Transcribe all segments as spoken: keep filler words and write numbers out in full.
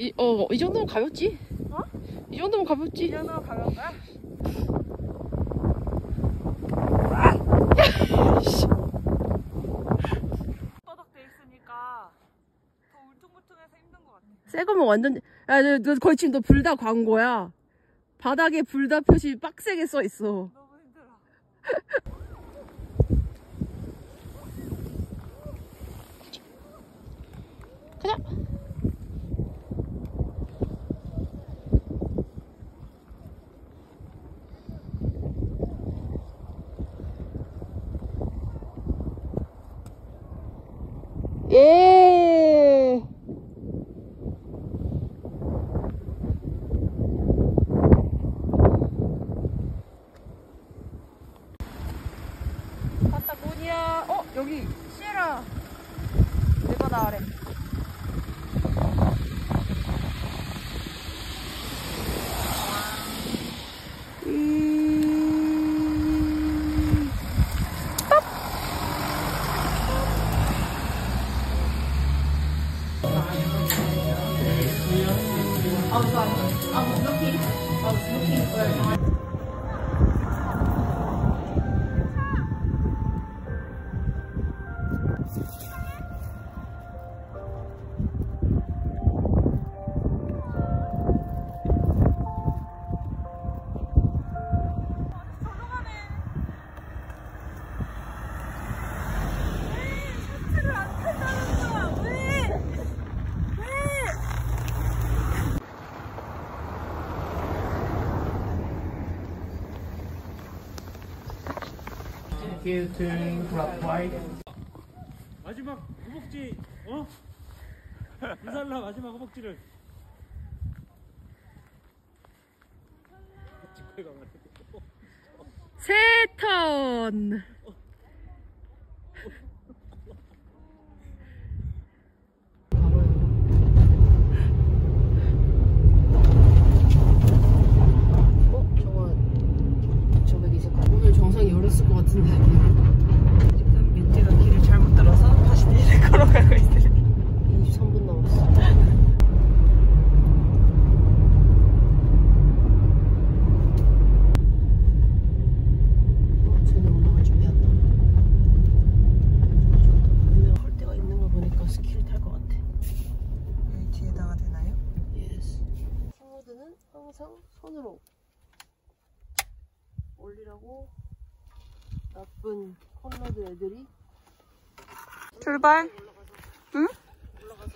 이, 어, 이 정도면 가볍지? 어? 이 정도면 가볍지? 이 정도면 가벼운 거야? 바닥 돼 있으니까 더 울퉁불퉁해서 힘든 것 같아. 새 거면 완전, 야, 너, 너 거의 지금 너 불다 광고야. 바닥에 불다 표시 빡세게 써 있어. 너무 힘들어. 가자. 예. 파타고니아. 어, 여기 시에라 네바다 아래. 음... ปั๊บ. Oh, sorry. I was looking. I was looking for. Turn clockwise. 마지막 허벅지, 어? 무살라 마지막 허벅지를. 세 턴. 어? 저거 저거 이제 오늘 정상이 열었을 것 같은데. 지금 민지가 길을 잘못 들어서 다시 내릴 걸어가고 있어요. 이십삼 분 남았어. 항상 손으로 올리라고 나쁜 콘라드 애들이. 출발. 응? 올라가서.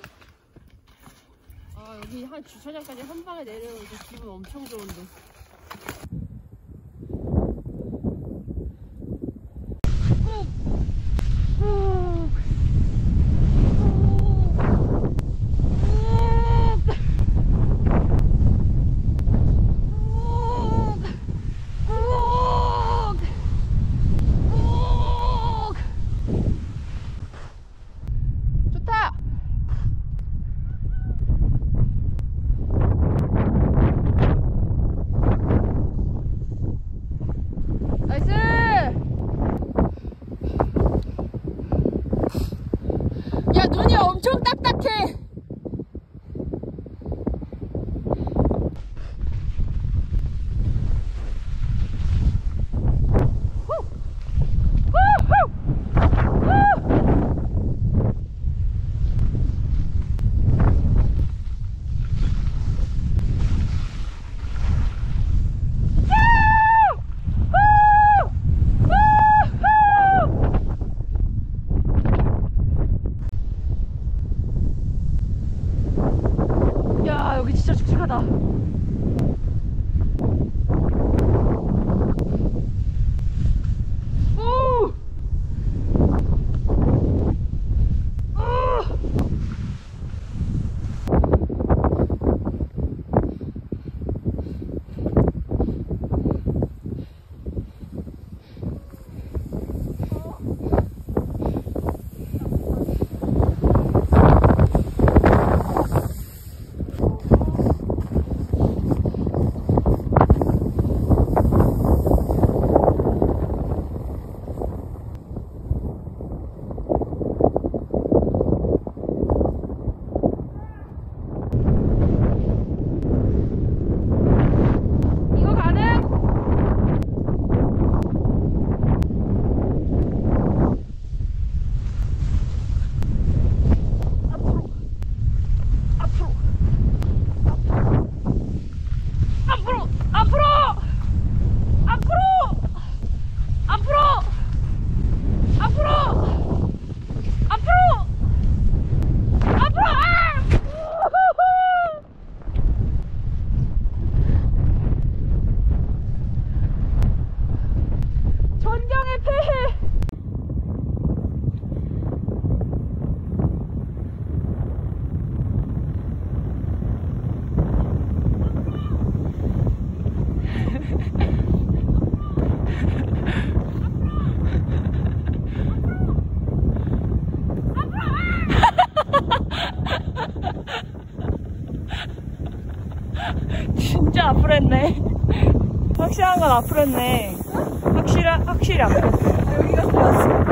아, 여기 한 주차장까지 한 방에 내려오면 기분 엄청 좋은데. 앞으로 했네. 확실한 건 앞으로 했네. 확실히, 확실히 앞으로 했어. 여기가 좋았어.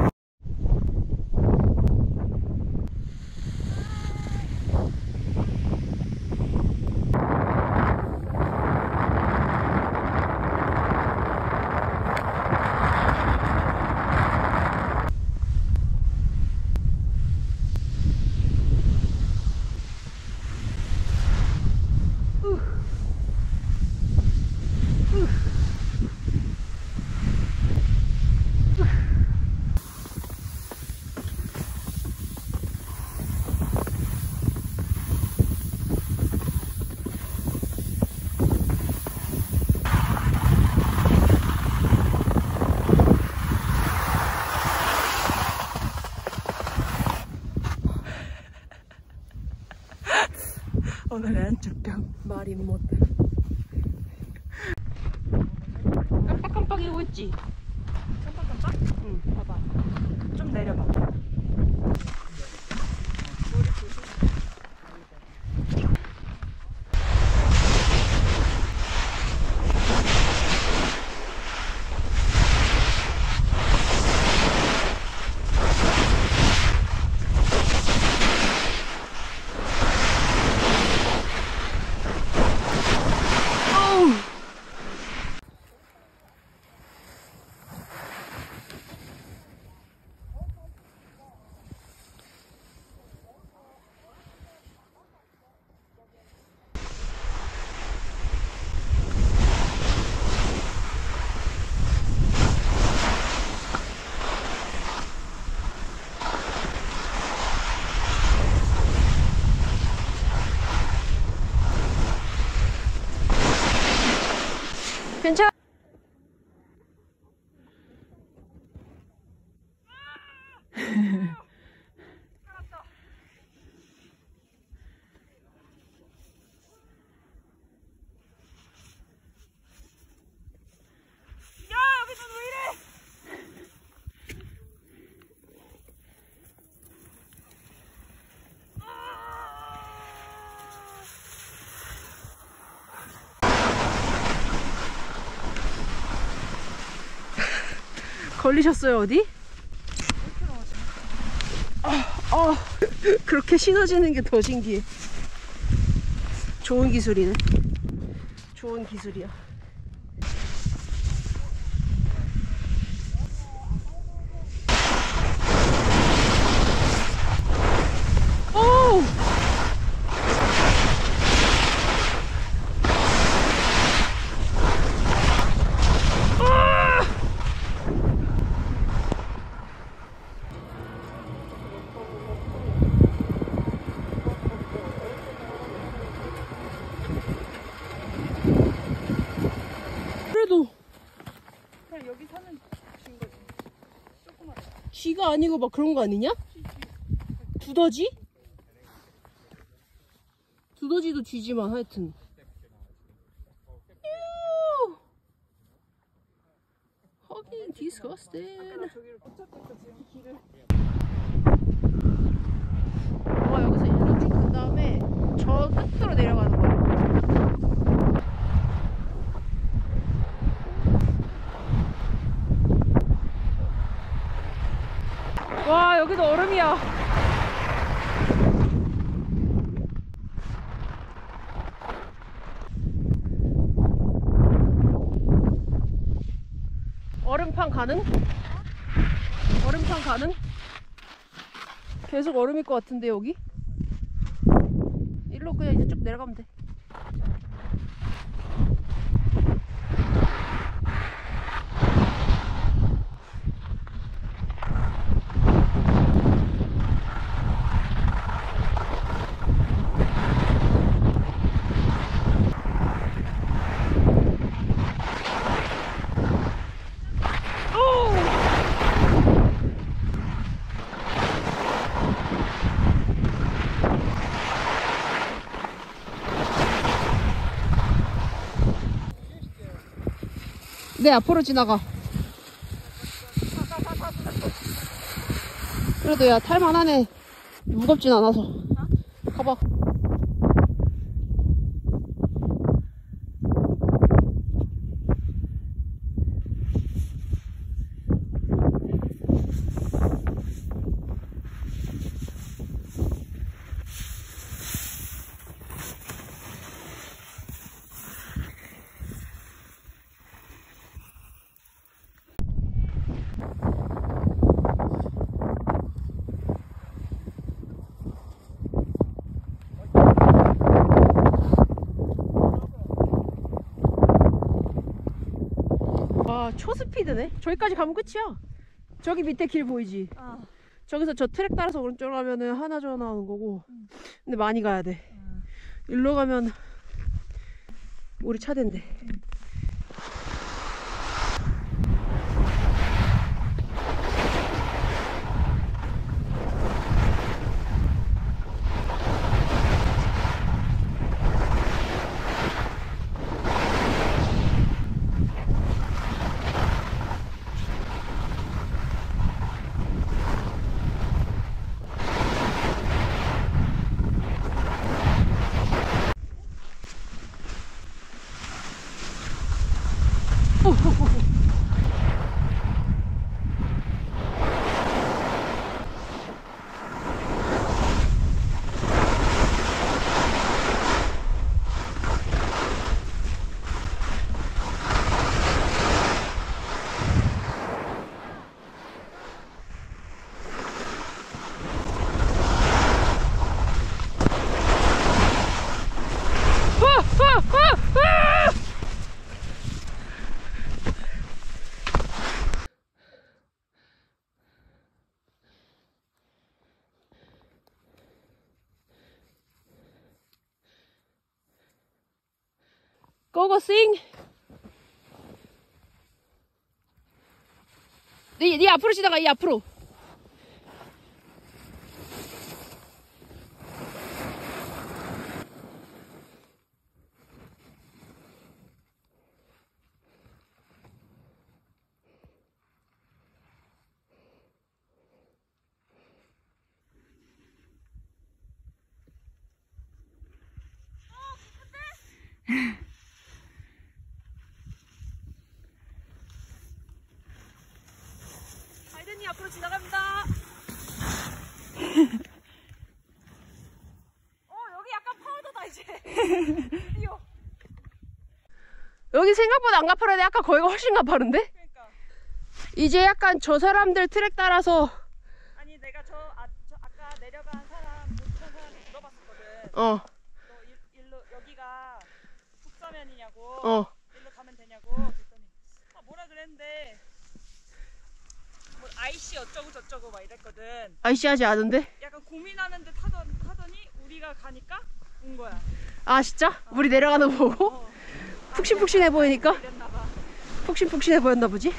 오늘은 주병 말이 못. 깜빡깜빡이고 있지? 깜빡깜빡? 응, 봐봐. 좀 내려봐. 머리 조심. 괜찮아. 걸리셨어요 어디? 아, 아, 그렇게 신어지는 게 더 신기해. 좋은 기술이네. 좋은 기술이야. 오! 그냥 여기 사는 쥐인 거지. 조그만. 쥐가 아니고 막 그런 거 아니냐? 두더지? 두더지도 쥐지만 하여튼. 하긴 디스커스팅. 저기를 못 찾겠어 지금 길을. 와 여기서 일로 쭉 간 다음에 저 끝으로 내려가는 거야. 와 여기도 얼음이야. 얼음판 가능? 얼음판 가능? 계속 얼음일 것 같은데 여기? 일로 그냥 이제 쭉 내려가면 돼. 네, 앞으로 지나가. 그래도 야 탈만하네. 무겁진 않아서. 가봐. 와, 초스피드네. 저기까지 가면 끝이야. 저기 밑에 길 보이지? 어. 저기서 저 트랙 따라서 오른쪽 가면은 하나저 나오는 거고. 응. 근데 많이 가야 돼. 응. 일로 가면 우리 차 된대. 응. 고고 싱. 네, 네 앞으로 지나가. 이 앞으로. 바이든이 앞으로 지나갑니다. 어, 여기 약간 파우더다 이제. 드디어. 여기 생각보다 안 가파른데 아까 거기가 훨씬 가파른데? 그러니까. 이제 약간 저 사람들 트랙 따라서. 아니 내가 저, 아, 저 아까 내려간 사람 못한 사람이 물어봤었거든. 어. 너 일, 일로 여기가 북서면이냐고. 어. 일로 가면 되냐고. 그랬더니 아 뭐라 그랬는데 뭐 아이씨 어쩌고 저쩌고 막 이랬거든. 아이씨하지 않은데? 약간 고민하는데 타던 하더니 우리가 가니까 온 거야. 아 진짜? 우리 내려가는 거 보고? 어. 푹신푹신해 보이니까? 이랬나봐. 푹신푹신해 보였나 보지?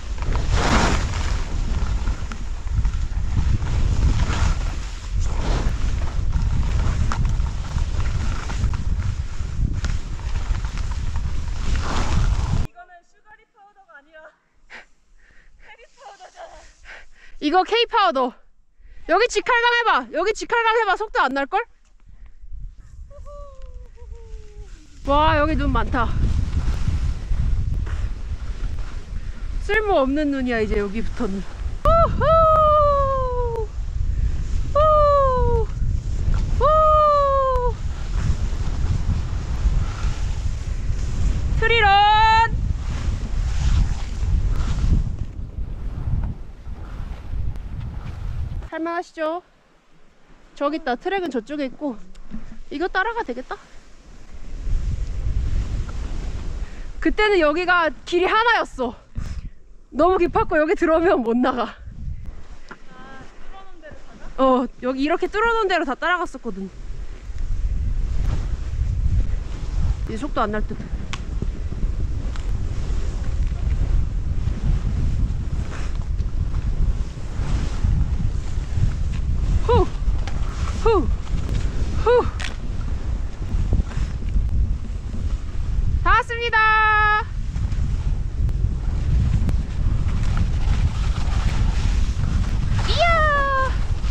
이거는 슈가리 파우더가 아니라 헤비 파우더잖아. 이거 K 파우더. 여기 직할강 해봐. 여기 직할강 해봐. 속도 안 날걸? 와, 여기 눈 많다. 쓸모없는 눈이야 이제 여기부터는. 우후! 우! 우! 트리런! 할만하시죠? 저기 있다. 트랙은 저쪽에 있고 이거 따라가 되겠다. 그때는 여기가 길이 하나였어. 너무 깊었고 여기 들어오면 못 나가. 아, 뚫어놓은 데로 가자? 어, 여기 이렇게 뚫어놓은 대로 다 따라갔었거든. 이제 속도 안 날 듯. 후! 후! 후! 다 왔습니다! 이야!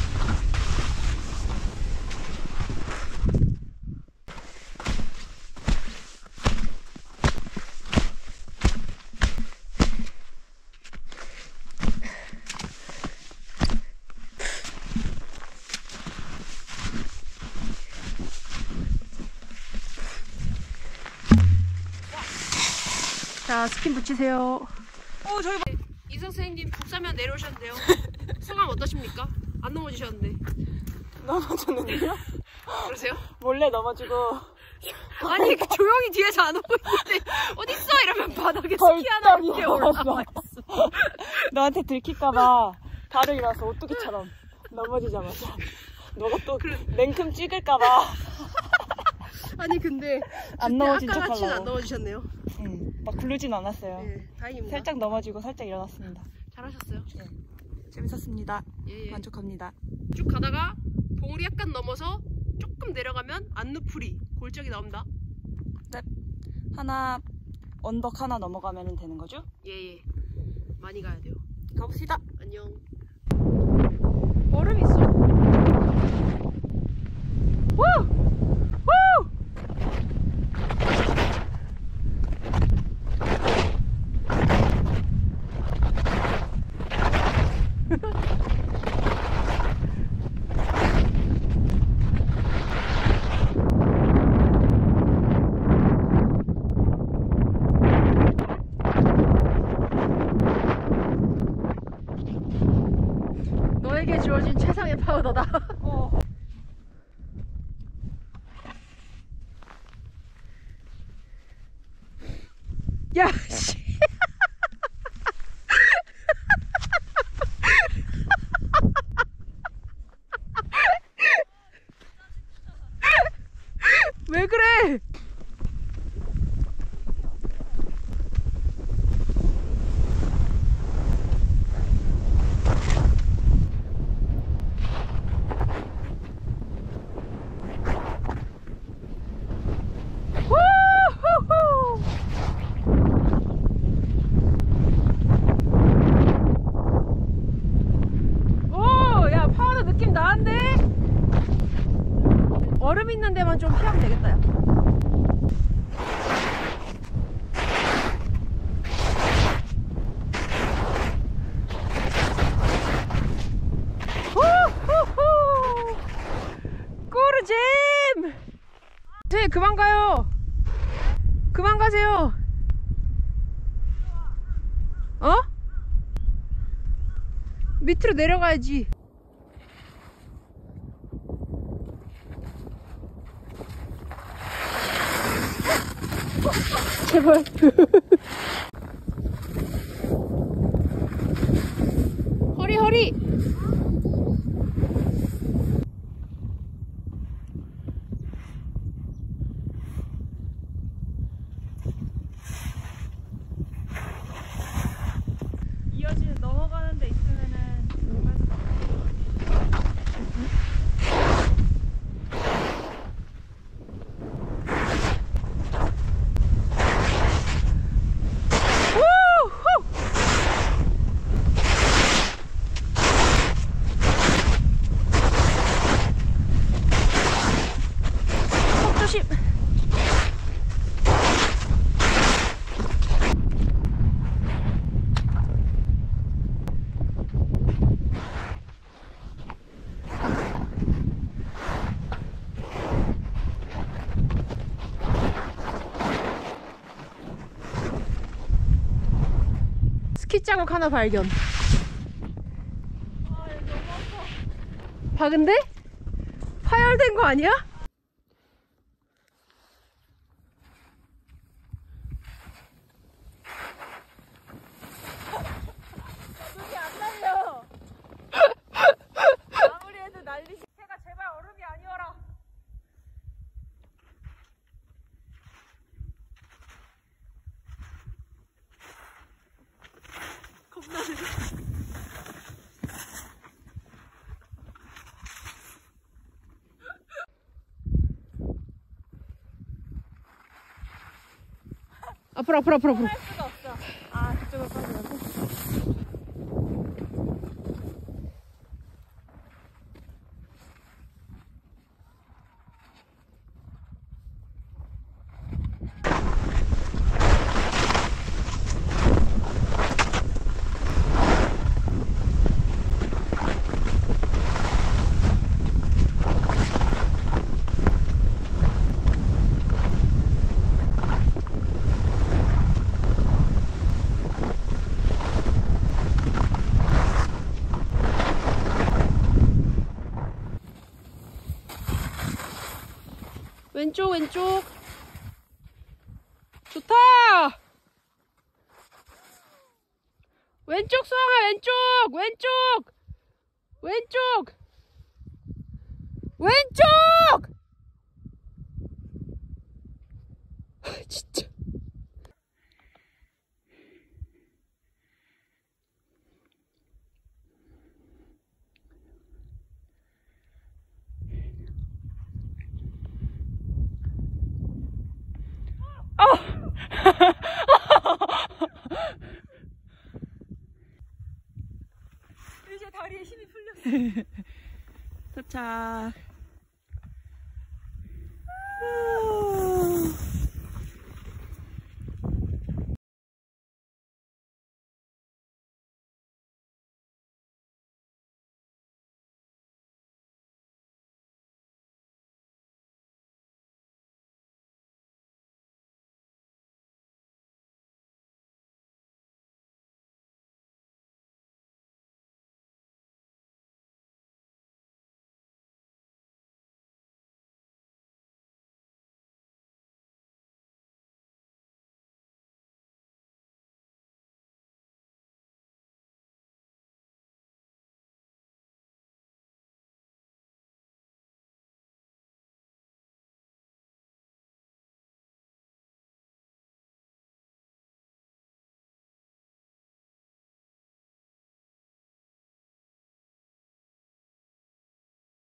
자, 스킨 붙이세요. 어 저기 봐. 이 선생님 북사면 내려오셨는데요. 소감 어떠십니까? 안 넘어지셨는데. 넘어졌는데요? 그러세요? 몰래 넘어지고 아니 조용히 뒤에서 안 오고 있는데 어딨어 이러면 바닥에 스키 하나 이렇게 올라와 있어. 너한테 들킬까봐 바로 일어나서 오뚜기처럼 넘어지자마자 너가 또 냉큼 찍을까봐 아니 근데 안 넘어진 척 아까 같이는 안 하려고. 넘어지셨네요. 응, 막 굴르진 않았어요. 네, 다행입니다. 살짝 넘어지고 살짝 일어났습니다. 잘하셨어요. 재밌었습니다. 예, 예. 만족합니다. 쭉 가다가 봉우리 약간 넘어서 조금 내려가면 안누풀이 골짜기 나옵니다. 하나 언덕 하나 넘어가면 되는 거죠? 예예. 많이 가야 돼요. 가봅시다. 안녕. 얼음 있어. 우! 우! 너에게 주어진 최상의 파우더다. 어. 야, 씨. 왜 그래? 우후후. 오, 야, 파우더 느낌 나는데? 얼음 있는 데만 좀 피하면 되겠다, 야. 후후후. 꿀잼! 네, 그만 가요. 그만 가세요. 어? 밑으로 내려가야지. 제발. 허리 허리. 이어지는 넘어가는 데 있으면은 우후. 속 조심. 스키 자국 하나 발견. 박은데? 파열된 거 아니야? 눈이 안 날려. 아무리 해도 날리시. 해가 제발 얼음이 아니어라. 겁나네. 앞으로 앞으로 앞으로 앞으로. 할 수가 없어. 아, 그쪽을 빠지라고? 왼쪽 왼쪽. 왼쪽이야. 왼쪽 수영아, 왼쪽, 왼쪽, 왼쪽, 왼쪽. 진짜. 이제 다리에 힘이 풀렸어. 도착. 후.